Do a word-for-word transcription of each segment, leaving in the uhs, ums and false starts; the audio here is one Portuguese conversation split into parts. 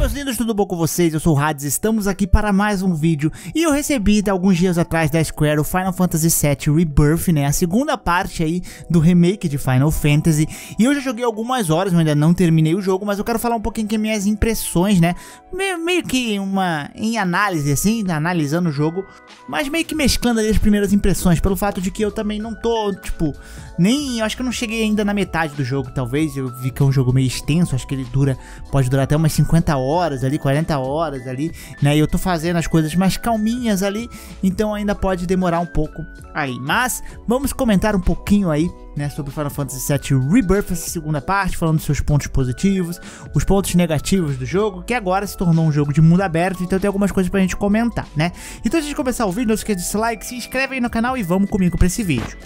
meus lindos, tudo bom com vocês? Eu sou o Hades, estamos aqui para mais um vídeo. E eu recebi há alguns dias atrás da Square o Final Fantasy sete Rebirth, né? A segunda parte aí do remake de Final Fantasy. E eu já joguei algumas horas, eu ainda não terminei o jogo, mas eu quero falar um pouquinho que minhas impressões, né? Meio, meio que uma em análise assim, analisando o jogo, mas meio que mesclando ali as primeiras impressões, pelo fato de que eu também não tô, tipo, nem, eu acho que eu não cheguei ainda na metade do jogo, talvez. Eu vi que é um jogo meio extenso, acho que ele dura, pode durar até umas cinquenta horas ali, quarenta horas ali, né? E eu tô fazendo as coisas mais calminhas ali, então ainda pode demorar um pouco aí. Mas vamos comentar um pouquinho aí, né, sobre Final Fantasy sete Rebirth, essa segunda parte, falando dos seus pontos positivos, os pontos negativos do jogo, que agora se tornou um jogo de mundo aberto, então tem algumas coisas pra gente comentar, né? Então antes de começar o vídeo, não esqueça de deixar like, se inscreve aí no canal e vamos comigo pra esse vídeo.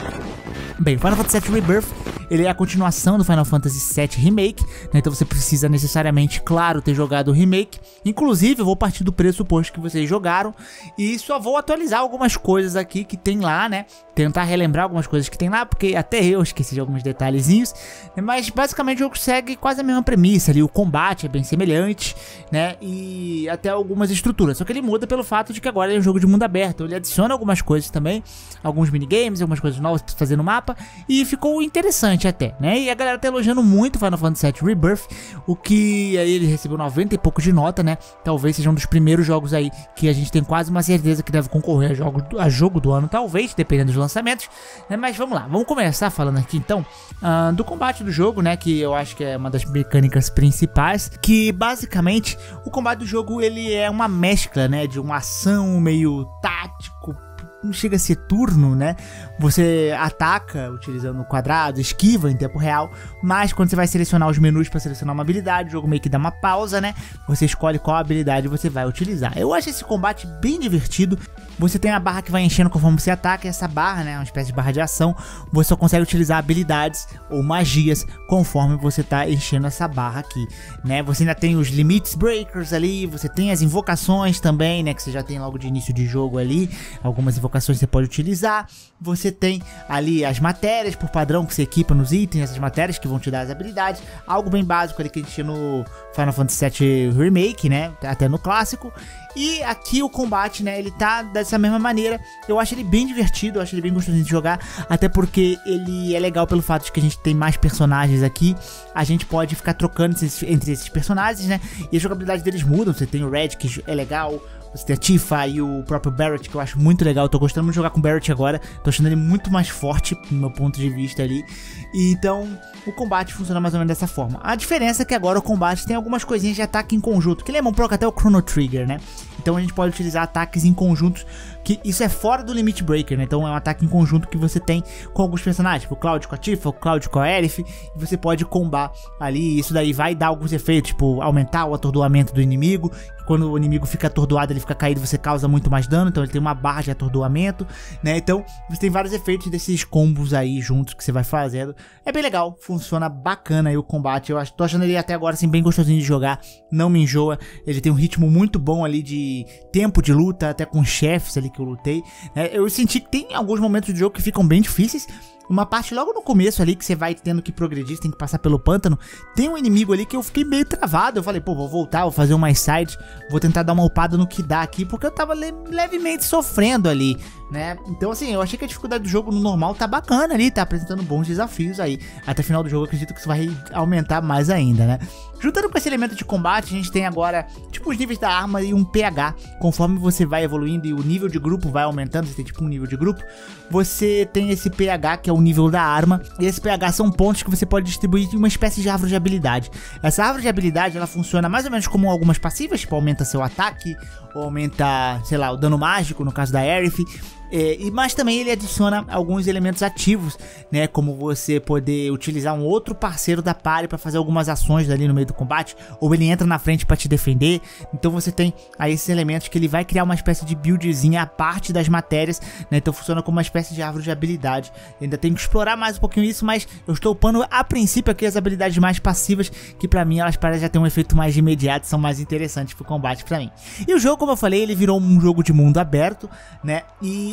Bem, Final Fantasy sete Rebirth, ele é a continuação do Final Fantasy sete Remake, né? Então você precisa necessariamente, claro, ter jogado o Remake. Inclusive, eu vou partir do pressuposto que vocês jogaram e só vou atualizar algumas coisas aqui que tem lá, né? Tentar relembrar algumas coisas que tem lá, porque até eu esqueci de alguns detalhezinhos, né? Mas basicamente o jogo segue quase a mesma premissa ali, o combate é bem semelhante, né? E até algumas estruturas, só que ele muda pelo fato de que agora ele é um jogo de mundo aberto, ele adiciona algumas coisas também, alguns minigames, algumas coisas novas pra fazer no mapa, e ficou interessante até, né? E a galera tá elogiando muito Final Fantasy sete Rebirth, o que aí ele recebeu noventa e pouco de nota, né? Talvez seja um dos primeiros jogos aí que a gente tem quase uma certeza que deve concorrer a jogo, a jogo do ano, talvez, dependendo dos lançamentos, né? Mas vamos lá, vamos começar falando aqui então uh, do combate do jogo, né? Que eu acho que é uma das mecânicas principais, que basicamente o combate do jogo ele é uma mescla, né? De uma ação meio tático, não chega a ser turno, né? Você ataca utilizando o quadrado, esquiva em tempo real, mas quando você vai selecionar os menus para selecionar uma habilidade, o jogo meio que dá uma pausa, né? Você escolhe qual habilidade você vai utilizar. Eu acho esse combate bem divertido. Você tem a barra que vai enchendo conforme você ataca, e essa barra, né, é uma espécie de barra de ação. Você só consegue utilizar habilidades ou magias conforme você tá enchendo essa barra aqui, né? Você ainda tem os Limits Breakers ali, você tem as invocações também, né, que você já tem logo de início de jogo ali, algumas invocações você pode utilizar. Você tem ali as matérias por padrão que você equipa nos itens, essas matérias que vão te dar as habilidades, algo bem básico ali que a gente tinha no Final Fantasy sete Remake, né, até no clássico. E aqui o combate, né, ele tá dessa mesma maneira. Eu acho ele bem divertido, eu acho ele bem gostosinho de jogar, até porque ele é legal pelo fato de que a gente tem mais personagens aqui. A gente pode ficar trocando esses, entre esses personagens, né, e a jogabilidade deles muda. Você tem o Red, que é legal, você tem a Tifa e o próprio Barret, que eu acho muito legal. Eu tô gostando muito de jogar com o Barret agora, tô achando ele muito mais forte, do meu ponto de vista ali. E então o combate funciona mais ou menos dessa forma. A diferença é que agora o combate tem algumas coisinhas de ataque em conjunto, que lembram um pouco até o Chrono Trigger, né? Então a gente pode utilizar ataques em conjuntos, que isso é fora do Limit Breaker, né? Então é um ataque em conjunto que você tem com alguns personagens, tipo o Cloud com a Tifa, o Cloud com a Aerith, e você pode combar ali, isso daí vai dar alguns efeitos, tipo aumentar o atordoamento do inimigo. Quando o inimigo fica atordoado, ele fica caído, você causa muito mais dano, então ele tem uma barra de atordoamento, né? Então você tem vários efeitos desses combos aí juntos que você vai fazendo. É bem legal, funciona bacana aí o combate. Eu tô achando ele até agora assim bem gostosinho de jogar, não me enjoa. Ele tem um ritmo muito bom ali de tempo de luta, até com chefes ali que eu lutei, né? Eu senti que tem alguns momentos do jogo que ficam bem difíceis. Uma parte logo no começo ali, que você vai tendo que progredir, você tem que passar pelo pântano, tem um inimigo ali que eu fiquei meio travado. Eu falei, pô, vou voltar, vou fazer uma side, vou tentar dar uma upada no que dá aqui, porque eu tava le levemente sofrendo ali, né? Então assim, eu achei que a dificuldade do jogo no normal tá bacana ali, tá apresentando bons desafios aí. Até o final do jogo eu acredito que isso vai aumentar mais ainda, né? Juntando com esse elemento de combate, a gente tem agora, tipo, os níveis da arma e um P H. Conforme você vai evoluindo e o nível de grupo vai aumentando, você tem tipo um nível de grupo, você tem esse P H, que é o nível da arma, e esse P H são pontos que você pode distribuir em uma espécie de árvore de habilidade. Essa árvore de habilidade, ela funciona mais ou menos como algumas passivas, tipo, aumenta seu ataque, ou aumenta, sei lá, o dano mágico, no caso da Aerith. É, e, mas também ele adiciona alguns elementos ativos, né, como você poder utilizar um outro parceiro da party para fazer algumas ações ali no meio do combate, ou ele entra na frente para te defender. Então você tem aí esses elementos que ele vai criar uma espécie de buildzinha à parte das matérias, né, então funciona como uma espécie de árvore de habilidade. Ainda tenho que explorar mais um pouquinho isso, mas eu estou upando a princípio aqui as habilidades mais passivas, que pra mim elas parecem já ter um efeito mais imediato, são mais interessantes pro combate pra mim. E o jogo, como eu falei, ele virou um jogo de mundo aberto, né, e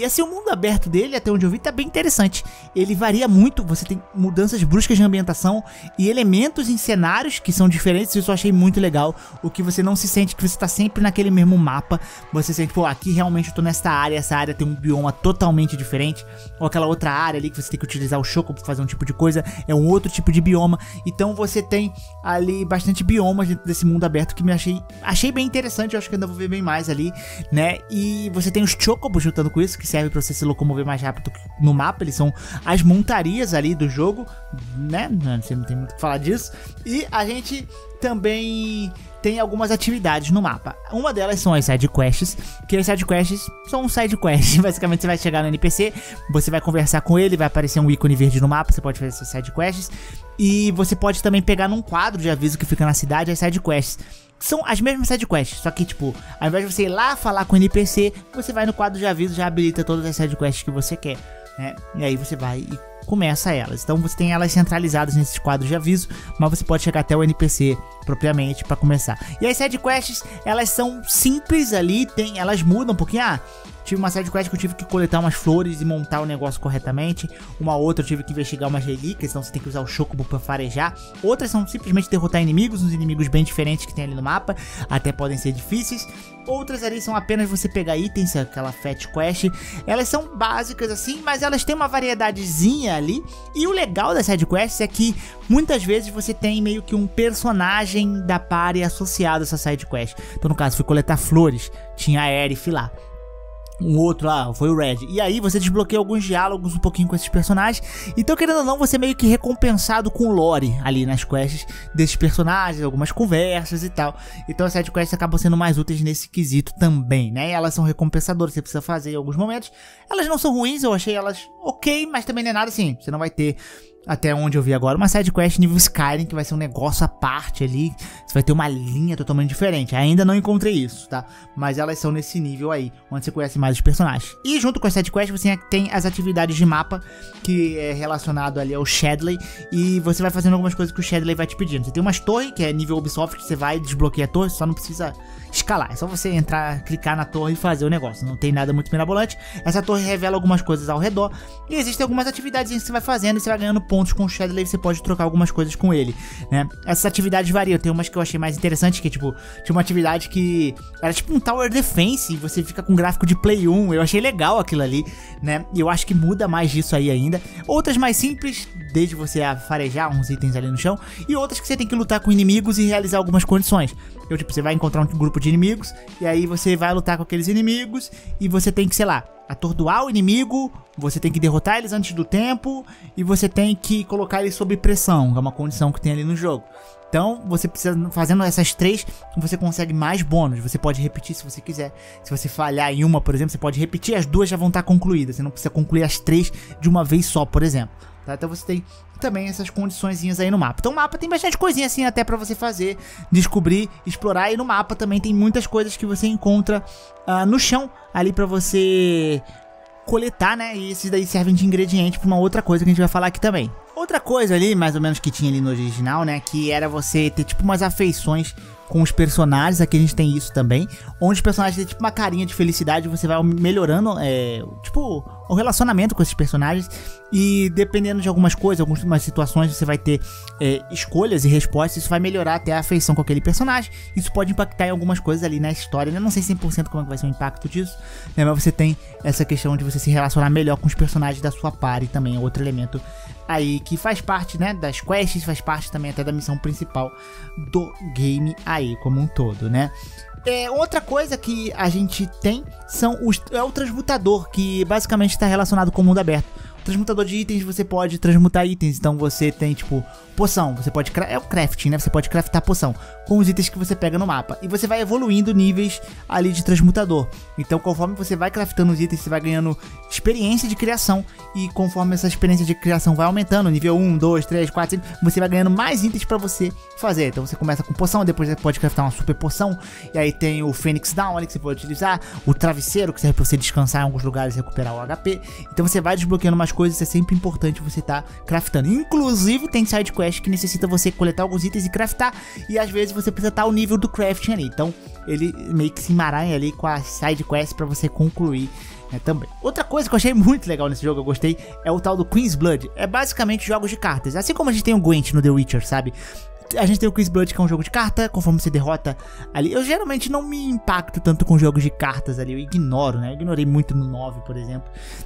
E assim, o mundo aberto dele, até onde eu vi, tá bem interessante. Ele varia muito, você tem mudanças bruscas de ambientação e elementos em cenários que são diferentes, isso eu achei muito legal. O que você não se sente que você tá sempre naquele mesmo mapa, você sente, pô, aqui realmente eu tô nessa área, essa área tem um bioma totalmente diferente, ou aquela outra área ali que você tem que utilizar o Chocobo pra fazer um tipo de coisa, é um outro tipo de bioma. Então você tem ali bastante biomas dentro desse mundo aberto que me achei, achei bem interessante, eu acho que ainda vou ver bem mais ali, né? E você tem os Chocobos juntando com isso, que serve pra você se locomover mais rápido no mapa, eles são as montarias ali do jogo, né? Você não tem muito o que falar disso. E a gente também tem algumas atividades no mapa. Uma delas são as side quests, que as side quests são um side quests. Basicamente você vai chegar no N P C, você vai conversar com ele, vai aparecer um ícone verde no mapa, você pode fazer essas side quests. E você pode também pegar num quadro de aviso que fica na cidade as side quests. São as mesmas sidequests, só que tipo, ao invés de você ir lá falar com o N P C, você vai no quadro de aviso, já habilita todas as sidequests que você quer, né? E aí você vai e começa elas. Então você tem elas centralizadas nesses quadros de aviso, mas você pode chegar até o N P C propriamente para começar. E as sidequests, elas são simples ali, tem, elas mudam um pouquinho. Ah, tive uma sidequest que eu tive que coletar umas flores e montar o negócio corretamente. Uma outra eu tive que investigar umas relíquias, então você tem que usar o Chocobo para farejar. Outras são simplesmente derrotar inimigos, uns inimigos bem diferentes que tem ali no mapa, até podem ser difíceis. Outras ali são apenas você pegar itens, aquela Fat Quest. Elas são básicas assim, mas elas têm uma variedadezinha ali. E o legal das sidequests é que muitas vezes você tem meio que um personagem da party associado a essa sidequest. Então no caso, fui coletar flores, tinha a Aerith lá. Um outro lá, foi o Red. E aí você desbloqueia alguns diálogos um pouquinho com esses personagens. Então, querendo ou não, você é meio que recompensado com lore ali nas quests desses personagens, algumas conversas e tal. Então as sidequests acabam sendo mais úteis nesse quesito também, né? E elas são recompensadoras, você precisa fazer em alguns momentos. Elas não são ruins, eu achei elas ok, mas também não é nada assim. Você não vai ter, até onde eu vi agora, uma sidequest nível Skyrim, que vai ser um negócio à parte ali. Você vai ter uma linha totalmente diferente. Ainda não encontrei isso, tá? Mas elas são nesse nível aí, onde você conhece mais os personagens. E junto com as sidequests você tem as atividades de mapa, que é relacionado ali ao Shadley. E você vai fazendo algumas coisas que o Shadley vai te pedindo. Você tem umas torres, que é nível Ubisoft, que você vai desbloquear a torre, só não precisa escalar. É só você entrar, clicar na torre e fazer o negócio. Não tem nada muito mirabolante. Essa torre revela algumas coisas ao redor. E existem algumas atividades que você vai fazendo e você vai ganhando pontos com o Shadley, você pode trocar algumas coisas com ele, né? Essas atividades variam, tem umas que eu achei mais interessantes, que tipo, tinha uma atividade que era tipo um Tower Defense, e você fica com gráfico de Play um, eu achei legal aquilo ali, né? E eu acho que muda mais disso aí ainda. Outras mais simples, desde você a farejar uns itens ali no chão, e outras que você tem que lutar com inimigos e realizar algumas condições. Então tipo, você vai encontrar um grupo de inimigos, e aí você vai lutar com aqueles inimigos, e você tem que, sei lá, atordoar o inimigo, você tem que derrotar eles antes do tempo, e você tem que colocar eles sob pressão, que é uma condição que tem ali no jogo. Então, você precisa, fazendo essas três, você consegue mais bônus. Você pode repetir se você quiser. Se você falhar em uma, por exemplo, você pode repetir, as duas já vão estar concluídas. Você não precisa concluir as três de uma vez só, por exemplo. Tá? Então você tem também essas condiçõezinhas aí no mapa. Então o mapa tem bastante coisinha assim até pra você fazer, descobrir, explorar. E no mapa também tem muitas coisas que você encontra uh, no chão ali pra você coletar, né? E esses daí servem de ingrediente pra uma outra coisa que a gente vai falar aqui também. Outra coisa ali, mais ou menos, que tinha ali no original, né? Que era você ter tipo umas afeições com os personagens. Aqui a gente tem isso também, onde os personagens têm tipo uma carinha de felicidade. Você vai melhorando, é, tipo, o relacionamento com esses personagens. E dependendo de algumas coisas, algumas situações, você vai ter é, escolhas e respostas. Isso vai melhorar até a afeição com aquele personagem. Isso pode impactar em algumas coisas ali na história. Eu não sei cem por cento como é que vai ser o impacto disso, né? Mas você tem essa questão de você se relacionar melhor com os personagens da sua party também. É outro elemento aí que faz parte, né, das quests, faz parte também até da missão principal do game aí como um todo, né? É, outra coisa que a gente tem são os, é o transmutador, que basicamente está relacionado com o mundo aberto. O transmutador de itens, você pode transmutar itens, então você tem tipo poção, você pode, é o crafting, né? Você pode craftar poção com os itens que você pega no mapa, e você vai evoluindo níveis ali de transmutador. Então conforme você vai craftando os itens, você vai ganhando experiência de criação, e conforme essa experiência de criação vai aumentando, nível um, dois, três, quatro, cinco, você vai ganhando mais itens pra você fazer. Então você começa com poção, depois você pode craftar uma super poção, e aí tem o Phoenix Down ali que você pode utilizar, o travesseiro que serve pra você descansar em alguns lugares e recuperar o H P. Então você vai desbloqueando mais coisas, é sempre importante você estar tá craftando. Inclusive tem side quest que necessita você coletar alguns itens e craftar, e às vezes você precisa estar ao nível do crafting ali. Então ele meio que se emaranha ali com a side quest pra você concluir. É, também. Outra coisa que eu achei muito legal nesse jogo, eu gostei, é o tal do Queen's Blood. É basicamente jogos de cartas, assim como a gente tem o Gwent no The Witcher, sabe? A gente tem o Queen's Blood, que é um jogo de carta, conforme você derrota ali. Eu geralmente não me impacto tanto com jogos de cartas ali, eu ignoro, né? Eu ignorei muito no nove, por exemplo.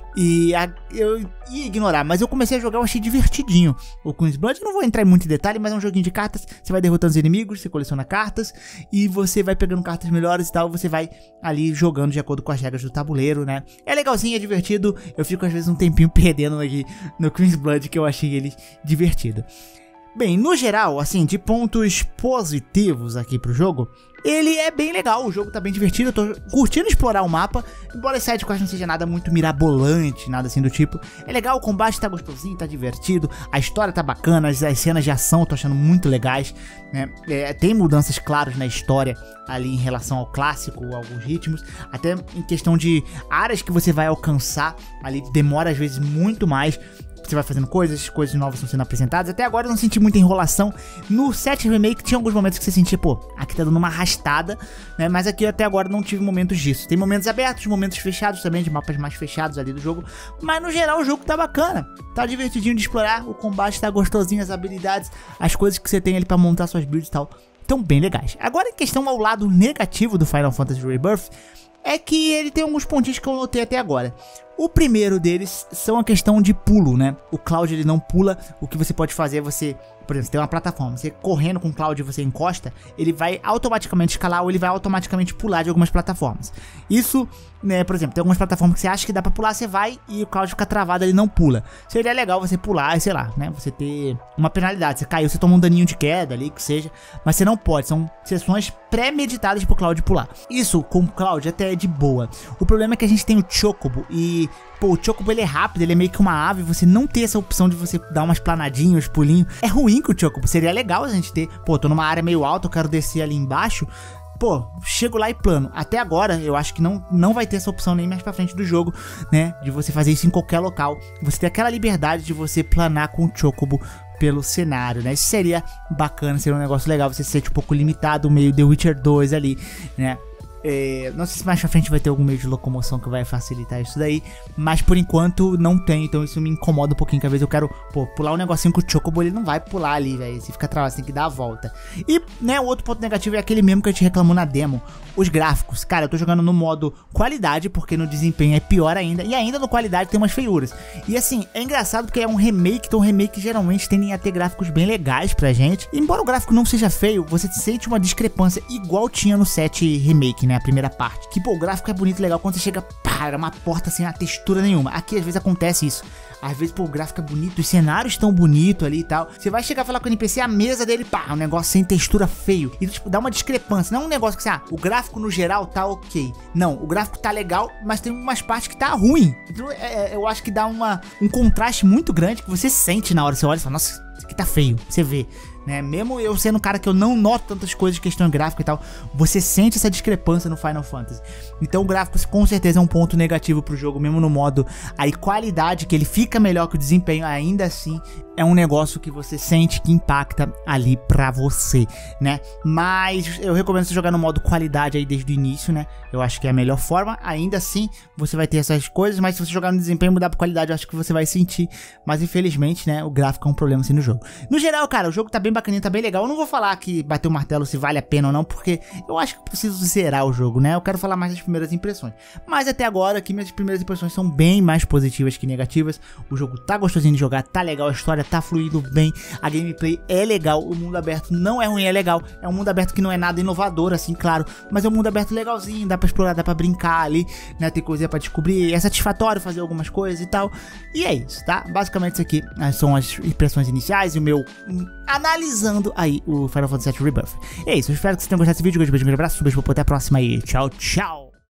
E a, eu ia ignorar, mas eu comecei a jogar, eu achei divertidinho o Queen's Blood. Eu não vou entrar muito em detalhe, mas é um joguinho de cartas. Você vai derrotando os inimigos, você coleciona cartas e você vai pegando cartas melhores e tal. Você vai ali jogando de acordo com as regras do tabuleiro, né? É legalzinho, é divertido. Eu fico às vezes um tempinho perdendo aqui no Queen's Blood, que eu achei ele divertido. Bem, no geral, assim, de pontos positivos aqui pro jogo, ele é bem legal, o jogo tá bem divertido, eu tô curtindo explorar o mapa, embora esse sidequest não seja nada muito mirabolante, nada assim do tipo. É legal, o combate tá gostosinho, tá divertido, a história tá bacana, as, as cenas de ação eu tô achando muito legais, né? É, tem mudanças claras na história ali em relação ao clássico, alguns ritmos, até em questão de áreas que você vai alcançar ali, demora às vezes muito mais. Você vai fazendo coisas, coisas novas estão sendo apresentadas. Até agora eu não senti muita enrolação. No sete Remake tinha alguns momentos que você sentia, pô, aqui tá dando uma arrastada, né? Mas aqui até agora não tive momentos disso. Tem momentos abertos, momentos fechados também, de mapas mais fechados ali do jogo. Mas no geral o jogo tá bacana. Tá divertidinho de explorar, o combate tá gostosinho, as habilidades, as coisas que você tem ali pra montar suas builds e tal, estão bem legais. Agora em questão ao lado negativo do Final Fantasy Rebirth, é que ele tem alguns pontinhos que eu notei até agora. O primeiro deles são a questão de pulo, né? O Cloud ele não pula, o que você pode fazer é você, por exemplo, você tem uma plataforma, você correndo com o Cloud e você encosta, ele vai automaticamente escalar ou ele vai automaticamente pular de algumas plataformas. Isso, né, por exemplo, tem algumas plataformas que você acha que dá pra pular, você vai e o Cloud fica travado, ele não pula. Seria legal você pular e sei lá, né, você ter uma penalidade, você caiu, você toma um daninho de queda ali, que seja, mas você não pode, são sessões pré-meditadas pro Cloud pular. Isso com o Cloud até é de boa. O problema é que a gente tem o Chocobo e pô, o Chocobo ele é rápido, ele é meio que uma ave, você não ter essa opção de você dar umas planadinhas, uns pulinhos. É ruim com o Chocobo, seria legal a gente ter, pô, tô numa área meio alta, eu quero descer ali embaixo, pô, chego lá e plano. Até agora, eu acho que não, não vai ter essa opção nem mais pra frente do jogo, né, de você fazer isso em qualquer local. Você ter aquela liberdade de você planar com o Chocobo pelo cenário, né, isso seria bacana, seria um negócio legal, você se sente um pouco limitado, meio The Witcher dois ali, né. É, não sei se mais pra frente vai ter algum meio de locomoção que vai facilitar isso daí, mas por enquanto não tem, então isso me incomoda um pouquinho, que às vezes eu quero, pô, pular um negocinho com o Chocobo, ele não vai pular ali, velho, você fica travado, você tem que dar a volta. E, né, o outro ponto negativo é aquele mesmo que a gente reclamou na demo, os gráficos. Cara, eu tô jogando no modo qualidade, porque no desempenho é pior ainda, e ainda no qualidade tem umas feiuras. E assim, é engraçado porque é um remake, então remake geralmente tendem a ter gráficos bem legais pra gente. E, embora o gráfico não seja feio, você sente uma discrepância igual tinha no sete Remake, né, a primeira parte. Que, pô, o gráfico é bonito, legal, quando você chega, pá, era uma porta sem a textura nenhuma. Aqui às vezes acontece isso. Às vezes, pô, o gráfico é bonito, os cenários estão bonitos ali e tal. Você vai chegar a falar com o N P C, a mesa dele, pá, um negócio sem textura feio. E, tipo, dá uma discrepância. Não é um negócio que, assim, ah, o gráfico no geral tá ok. Não, o gráfico tá legal, mas tem umas partes que tá ruim. Então, é, eu acho que dá uma, um contraste muito grande que você sente na hora. Você olha e fala, nossa, isso aqui tá feio. Você vê. Né? Mesmo eu sendo um cara que eu não noto tantas coisas de questão gráfica e tal, você sente essa discrepância no Final Fantasy. Então o gráfico com certeza é um ponto negativo pro jogo, mesmo no modo aí qualidade, que ele fica melhor que o desempenho, ainda assim é um negócio que você sente que impacta ali pra você, né? Mas eu recomendo você jogar no modo qualidade aí desde o início, né? Eu acho que é a melhor forma. Ainda assim, você vai ter essas coisas, mas se você jogar no desempenho e mudar pra qualidade, eu acho que você vai sentir. Mas infelizmente, né, o gráfico é um problema assim no jogo. No geral, cara, o jogo tá bem bacaninho, tá bem legal. Eu não vou falar que bater o martelo se vale a pena ou não, porque eu acho que preciso zerar o jogo, né? Eu quero falar mais das primeiras impressões. Mas até agora, aqui minhas primeiras impressões são bem mais positivas que negativas. O jogo tá gostosinho de jogar, tá legal, a história tá fluindo bem, a gameplay é legal, o mundo aberto não é ruim, é legal. É um mundo aberto que não é nada inovador, assim, claro, mas é um mundo aberto legalzinho, dá pra explorar, dá pra brincar ali, né? Tem coisinha pra descobrir, é satisfatório fazer algumas coisas e tal. E é isso, tá? Basicamente isso aqui são as impressões iniciais e o meu hum, analisando aí o Final Fantasy sete Rebirth. É isso, eu espero que vocês tenham gostado desse vídeo. Um beijo, um abraço, um beijo, até a próxima e tchau, tchau!